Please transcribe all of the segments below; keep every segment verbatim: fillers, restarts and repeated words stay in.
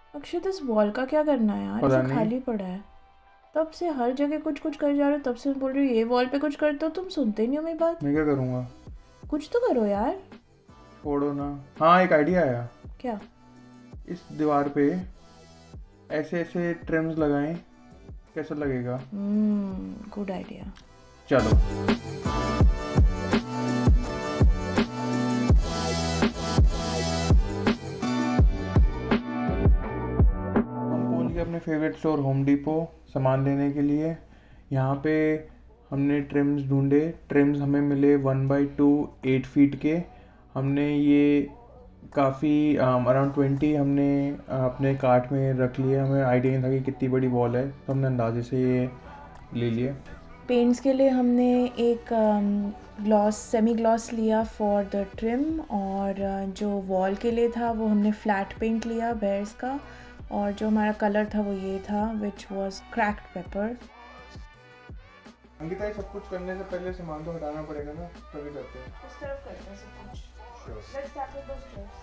अक्षत, इस वॉल का क्या करना है यार? पता इसे नहीं। खाली पड़ा है। तब से हर जगह कुछ कुछ कर जा रहे हो, तब से बोल रही हो ये वॉल पे कुछ करते हो, तुम सुनते ही नहीं हो मेरी बात। मैं क्या करूँगा? कुछ तो करो यार। छोड़ो ना। हाँ, एक आइडिया आया। क्या? इस दीवार पे ऐसे ऐसे ट्रिम्स लगाएं, कैसा लगेगा? Hmm good idea. चलो। हम पहुंच गए अपने फेवरेट स्टोर होम डिपो सामान लेने के लिए। यहाँ पे हमने ट्रिम्स ढूंढे। ट्रिम्स हमें मिले one by two eight feet के। हमने ये काफ़ी अराउंड ट्वेंटी हमने अ, अपने कार्ट में रख लिए। हमें आइडिया नहीं था कि कितनी बड़ी वॉल है, तो हमने अंदाजे से ये ले लिए। पेंट्स के लिए हमने एक ग्लॉस सेमी ग्लॉस लिया फॉर द ट्रिम, और अ, जो वॉल के लिए था वो हमने फ्लैट पेंट लिया बेयर्स का, और जो हमारा कलर था वो ये था which was cracked paper. Ankita, ये सब कुछ करने से पहले सामान तो हटाना पड़ेगा ना, तभी करते हैं। किस तरफ करते हैं सब कुछ? Sure. Let's start with those steps.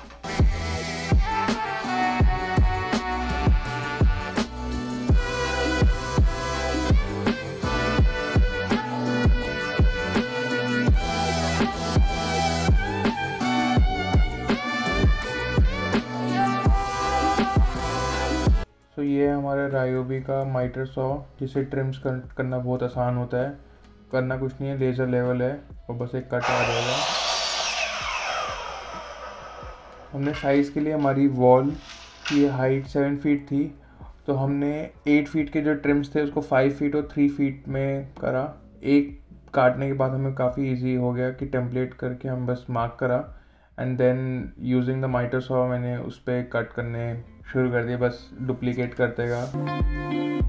तो ये है हमारा रायोबी का माइटर सॉ, जिसे ट्रिम्स कर, करना बहुत आसान होता है। करना कुछ नहीं है, लेज़र लेवल है और बस एक कट आ जाएगा। हमने साइज़ के लिए, हमारी वॉल की हाइट सेवन फीट थी, तो हमने एट फीट के जो ट्रिम्स थे उसको फाइव फीट और थ्री फीट में करा। एक काटने के बाद हमें काफ़ी इजी हो गया कि टेम्पलेट करके हम बस मार्क करा, and then using the mitre saw मैंने उस पर कट करने शुरू कर दिया, बस डुप्लीकेट करते गया।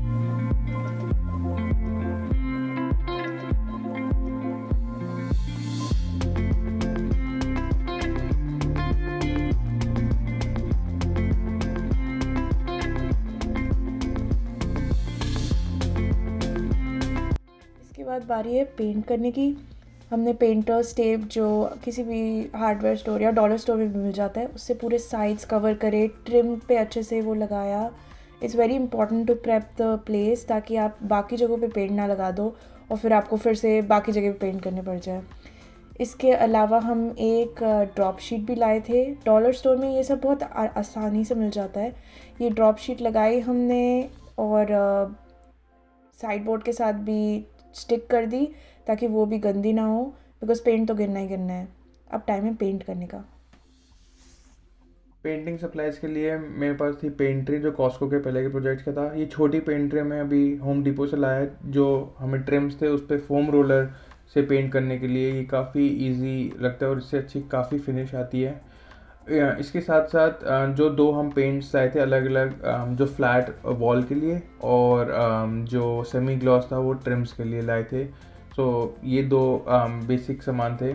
इसके बाद बारी है पेंट करने की। हमने पेंटर्स टेप जो किसी भी हार्डवेयर स्टोर या डॉलर स्टोर में भी मिल जाता है, उससे पूरे साइड्स कवर करे, ट्रिम पे अच्छे से वो लगाया। It's very important to prep the place, ताकि आप बाकी जगहों पे पेंट ना लगा दो और फिर आपको फिर से बाकी जगह पे पेंट करने पड़ जाए। इसके अलावा हम एक ड्रॉप शीट भी लाए थे। डॉलर स्टोर में ये सब बहुत आ- आसानी से मिल जाता है। ये ड्रॉप शीट लगाई हमने और साइड बोर्ड के साथ भी स्टिक कर दी, ताकि वो भी गंदी ना हो, बिकॉज पेंट तो गिरना ही गिरना है। अब टाइम है पेंट करने का। पेंटिंग सप्लाईज के लिए मेरे पास थी पेंट्री, जो कॉस्को के पहले के प्रोजेक्ट का था। ये छोटी पेंट्री में अभी होम डिपो से लाया है, जो हमें ट्रिम्स थे उस पर फोम रोलर से पेंट करने के लिए। ये काफ़ी इजी लगता है और इससे अच्छी काफ़ी फिनिश आती है। या, इसके साथ साथ अ, जो दो हम पेंट्स लाए थे अलग अलग, जो फ्लैट वॉल के लिए और अम, जो सेमी ग्लॉस था वो ट्रिम्स के लिए लाए थे। सो ये दो बेसिक सामान थे।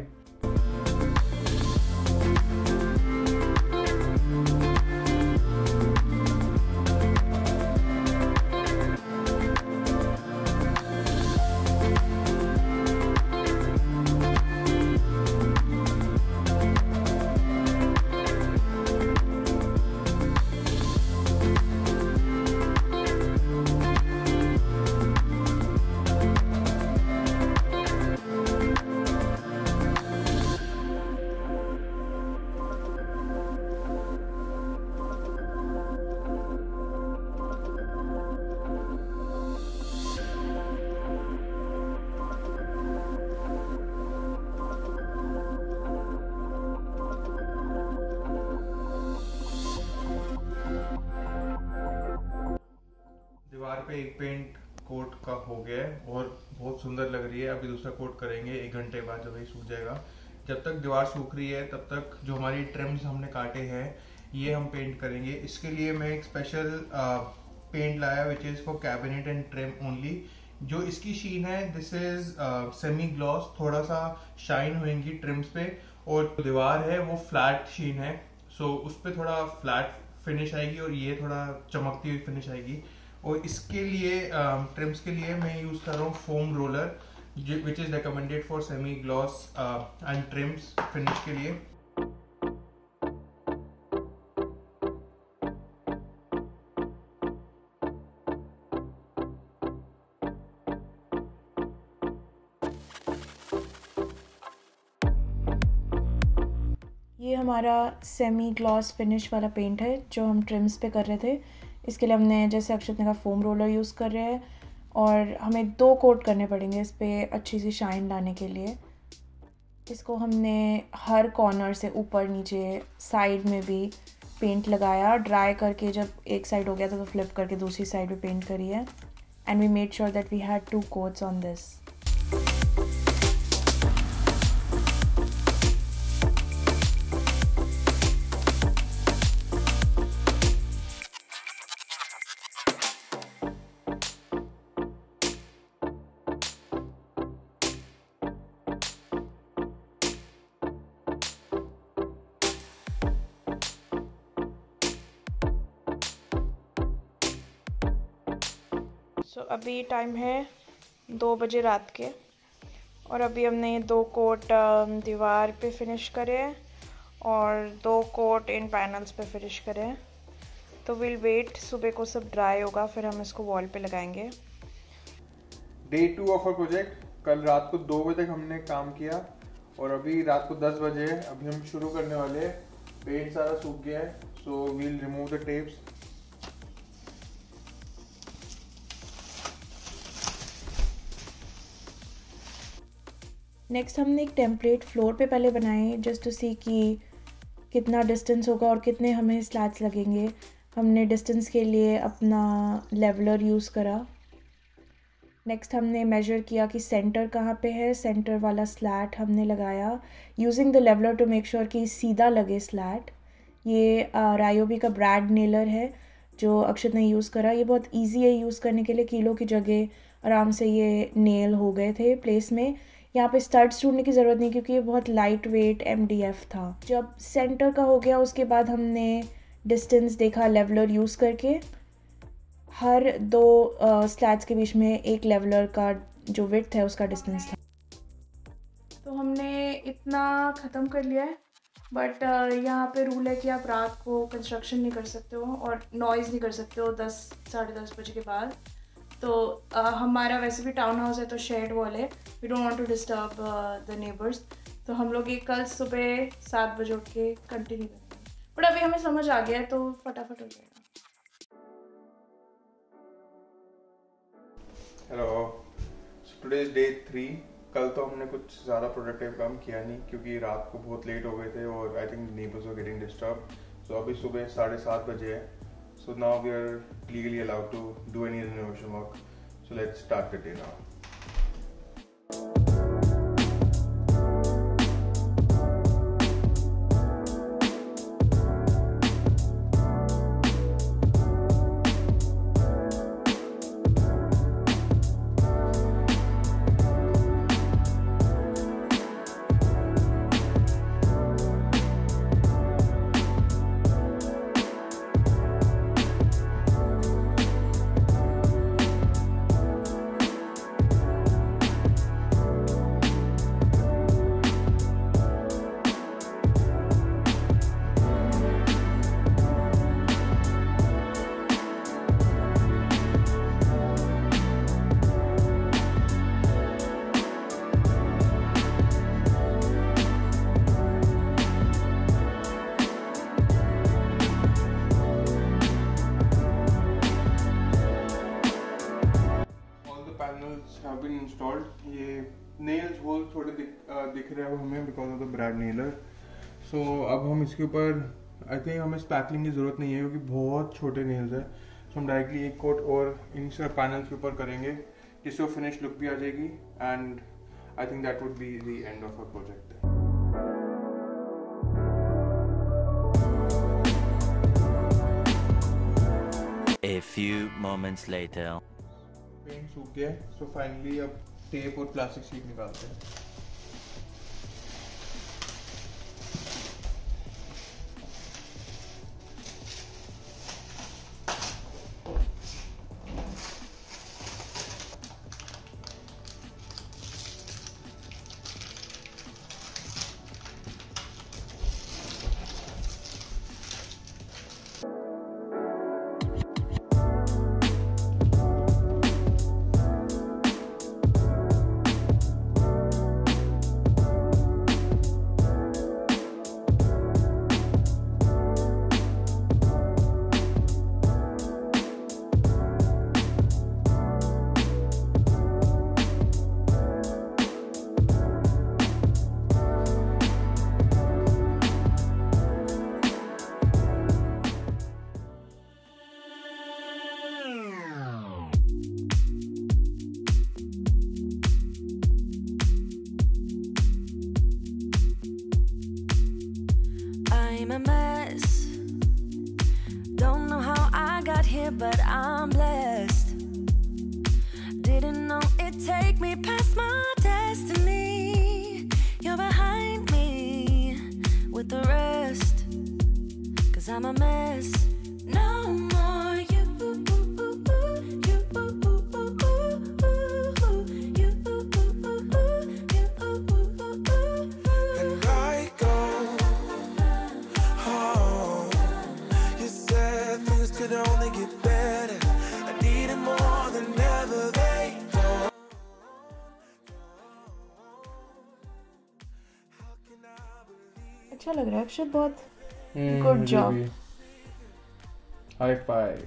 दीवार पे एक पेंट कोट का हो गया है और बहुत सुंदर लग रही है। अभी दूसरा कोट करेंगे एक घंटे बाद, जब ये सूख जाएगा। जब तक दीवार सूख रही है तब तक जो हमारी ट्रिम्स हमने काटे हैं ये हम पेंट करेंगे। इसके लिए मैं एक स्पेशल पेंट लाया which is for cabinet and trim only. जो इसकी शीन है दिस इज सेमी ग्लॉस, थोड़ा सा शाइन होंगी ट्रिम्स पे, और दीवार है वो फ्लैट शीन है, सो so, उस पर थोड़ा फ्लैट फिनिश आएगी और ये थोड़ा चमकती हुई फिनिश आएगी। और इसके लिए ट्रिम्स के लिए मैं यूज़ कर रहा हूँ foam roller, which is recommended for semi gloss and trims finish के लिए। ये हमारा सेमी ग्लॉस फिनिश वाला पेंट है जो हम ट्रिम्स पे कर रहे थे। इसके लिए हमने, जैसे अक्षत ने कहा, फोम रोलर यूज़ कर रहे हैं और हमें दो कोट करने पड़ेंगे इस पर अच्छी सी शाइन लाने के लिए। इसको हमने हर कॉर्नर से ऊपर नीचे साइड में भी पेंट लगाया। ड्राई करके जब एक साइड हो गया तो फ्लिप करके दूसरी साइड पे पेंट करी है। And we made sure that we had two coats on this. So so, अभी टाइम है दो बजे रात के और अभी हमने ये दो कोट दीवार पे फिनिश करे हैं और दो कोट इन पैनल्स पे फिनिश करे हैं। तो विल वेट, सुबह को सब ड्राई होगा फिर हम इसको वॉल पे लगाएंगे। Day two of a project. कल रात को दो बजे तक हमने काम किया और अभी रात को दस बजे है। अभी हम शुरू करने वाले हैं। पेंट सारा सूख गया है, so we'll remove the tapes. Next हमने एक टेम्पलेट फ्लोर पे पहले बनाए जस्ट टू सी कि कितना डिस्टेंस होगा और कितने हमें स्लैट्स लगेंगे। हमने डिस्टेंस के लिए अपना लेवलर यूज़ करा। नेक्स्ट हमने मेजर किया कि सेंटर कहाँ पे है। सेंटर वाला स्लैट हमने लगाया using the leveller to make sure कि सीधा लगे स्लैट। ये रायोबी का ब्रैड नेलर है जो अक्षत ने यूज़ करा। ये बहुत इजी है यूज़ करने के लिए। कीलों की जगह आराम से ये नेल हो गए थे प्लेस में। यहाँ पे स्टड्स ढूंढने की ज़रूरत नहीं क्योंकि ये बहुत light weight M D F था। जब सेंटर का हो गया उसके बाद हमने डिस्टेंस देखा लेवलर यूज़ करके। हर दो स्लैट्स के बीच में एक लेवलर का जो विड्थ है उसका डिस्टेंस था। तो हमने इतना ख़त्म कर लिया है, बट यहाँ पे रूल है कि आप रात को कंस्ट्रक्शन नहीं कर सकते हो और नॉइज़ नहीं कर सकते हो दस साढ़े दस बजे के बाद। तो uh, हमारा वैसे भी टाउन हाउस है तो शेड वॉल है। We don't want to disturb the neighbours. तो हम लोग ये कल सुबह सात बजे उठ के कंटिन्यू करेंगे, बट अभी हमें समझ आ गया है तो फटाफट हो जाएगा। Hello, today is day three. कल तो हमने कुछ ज़्यादा प्रोडक्टिव काम किया नहीं क्योंकि रात को बहुत लेट हो गए थे और I think neighbours were getting disturb. So अभी सुबह साढ़े सात बजे है। So now we are legally allowed to do any renovation work. So let's start the day now. have been installed. ये nails holes थोड़े दिख, uh, दिख रहे हैं हमें because of the brad nailer. So अब हम इसके ऊपर I think हमें स्पैकलिंग की ज़रूरत नहीं है क्योंकि बहुत छोटे नेल्स हैं। So हम डायरेक्टली एक कोट और इन पैनल्स के ऊपर करेंगे जिससे वो फिनिश लुक भी आ जाएगी and I think that would be the end of our project. A few moments later. Paint सूख गया है, so finally अब टेप और प्लास्टिक शीट निकालते हैं। I'm a mess. Don't know how I got here, but I'm blessed. Didn't know it'd take me past my destiny. You're behind me with the rest, 'cause I'm a mess. No more you, you, you, you. And I go home. You said things could only get better. I needed more than ever. They go. अच्छा लग रहा है अक्षत, बहुत hmm, good मुझे job. भी। High five.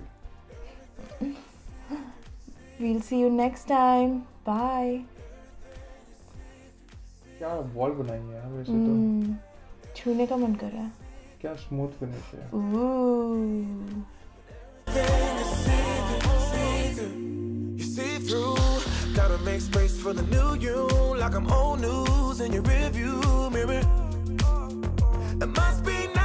We'll see you next time. Bye. क्या wall बनाई है यार वैसे तो। Hmm, छूने का मन कर रहा है। क्या स्मूथ फिनिश है। Ooh. You see through, gotta make space for the new you, like I'm old news in your rearview mirror. It must be nice.